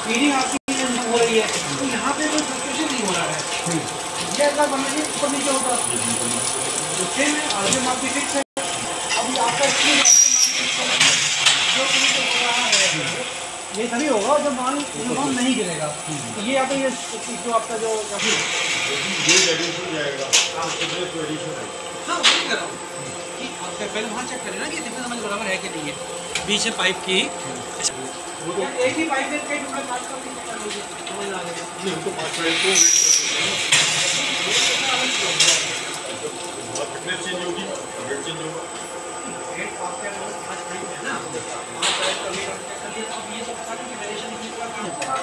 Feeding आपकी हो रही है तो यहाँ पे कोई फ्लक्चुएशन नहीं हो रहा है। ये ऐसा बनना चाहिए ऊपर नीचे होगा तो सेम है। आरपीएम आपकी फिक्स है। अभी आपका स्पीड जो हो रहा है ये तभी होगा जब मान यूनिफॉर्म नहीं गिरेगा। तो ये या तो ये जो आपका जो काफ़ी हाँ वही कर रहा हूँ कि पहले वहाँ चेक करें ना कि कितना समझ बराबर है कि नहीं है। बीच है पाइप की एक ही पाइप में कई टुकड़े काट कर समझ आ गया। हमको 5 मिनट को वेट चेंज होगी, वेट चेंज होगा। वेट आपके आज खड़ी है ना, आप ये सब बता कि वेरिएशन की